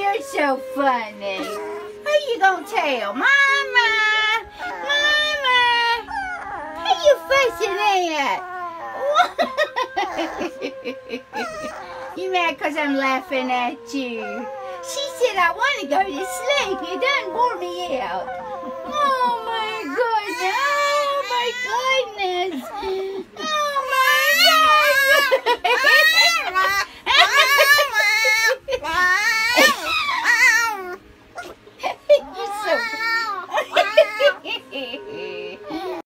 you're so funny. Who you gonna tell? Mama? Mama? Who you fussing at? You mad because I'm laughing at you? She said I want to go to sleep. You done wore me out. Oh my goodness. Oh my goodness. Oh my goodness.